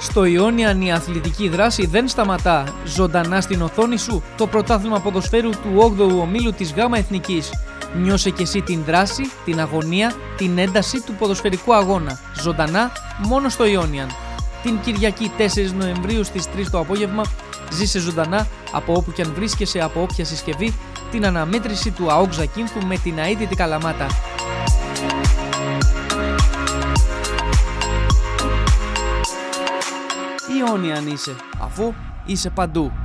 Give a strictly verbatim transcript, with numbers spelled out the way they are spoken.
Στο Ιόνιαν η αθλητική δράση δεν σταματά. Ζωντανά στην οθόνη σου το πρωτάθλημα ποδοσφαίρου του όγδοου ομίλου της ΓΑΜΑ Εθνικής. Νιώσε και εσύ την δράση, την αγωνία, την ένταση του ποδοσφαιρικού αγώνα. Ζωντανά μόνο στο Ιόνιαν. Την Κυριακή τέσσερις Νοεμβρίου στις τρεις το απόγευμα ζήσε ζωντανά από όπου και αν βρίσκεσαι, από όποια συσκευή, την αναμέτρηση του ΑΟΚ Ζακίνθου με την αίτητη Καλαμάτα. Ιόνιαν είσαι, αφού είσαι παντού.